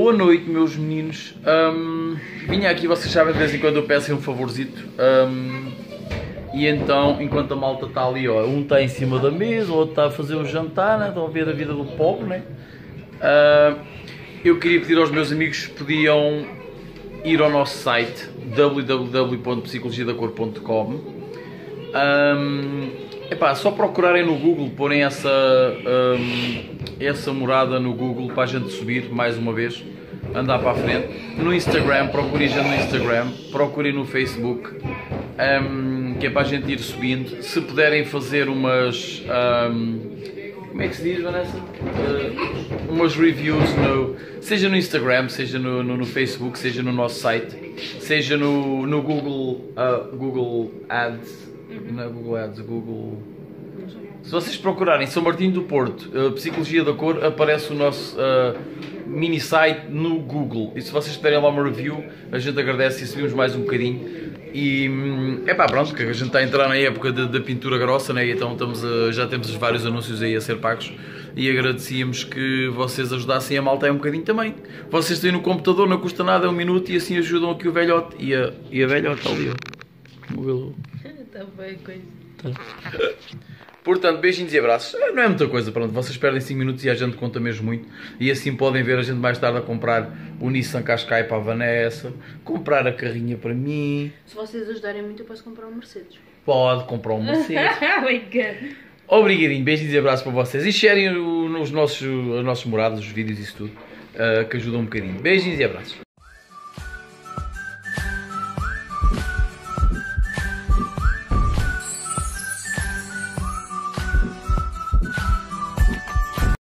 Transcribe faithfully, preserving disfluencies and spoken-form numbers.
Boa noite, meus meninos. Um, vinha aqui, vocês sabem, de vez em quando eu peço um favorzito. Um, e então, enquanto a malta está ali, ó, um está em cima da mesa, o outro está a fazer um jantar, né? Estão a ver a vida do pobre, né? Uh, eu queria pedir aos meus amigos se podiam ir ao nosso site w w w ponto psicologia da cor ponto com. Um, epá, só procurarem no Google, porem essa, um, essa morada no Google para a gente subir mais uma vez, andar para a frente. No Instagram, procurem já no Instagram, procurem no Facebook, um, que é para a gente ir subindo. Se puderem fazer umas, um, como é que se diz, Vanessa? Uh, umas reviews, no, seja no Instagram, seja no, no, no Facebook, seja no nosso site, seja no, no Google, uh, Google Ads. Não é Google Ads, Google... Se vocês procurarem São Martinho do Porto, uh, Psicologia da Cor, aparece o nosso uh, mini site no Google. E se vocês tiverem lá uma review, a gente agradece e subimos mais um bocadinho. E é pá, pronto, que a gente está a entrar na época da pintura grossa, né? Então estamos a, já temos vários anúncios aí a ser pagos. E agradecíamos que vocês ajudassem a malta aí um bocadinho também. Vocês têm no computador, não custa nada, é um minuto, e assim ajudam aqui o velhote. E a, e a velhota está ali, ó. Vamos vê-lo. Está bem, coisa. Tá. Portanto, beijinhos e abraços. Não é muita coisa, pronto, vocês perdem cinco minutos e a gente conta mesmo muito. E assim podem ver a gente mais tarde a comprar o Nissan Qashqai para a Vanessa, comprar a carrinha para mim. Se vocês ajudarem muito, eu posso comprar um Mercedes. Pode comprar um Mercedes. Obrigado. Obrigadinho, beijinhos e abraços para vocês. E sharem os nossos, os nossos morados, os vídeos e isso tudo, uh, que ajudam um bocadinho. Beijinhos e abraços.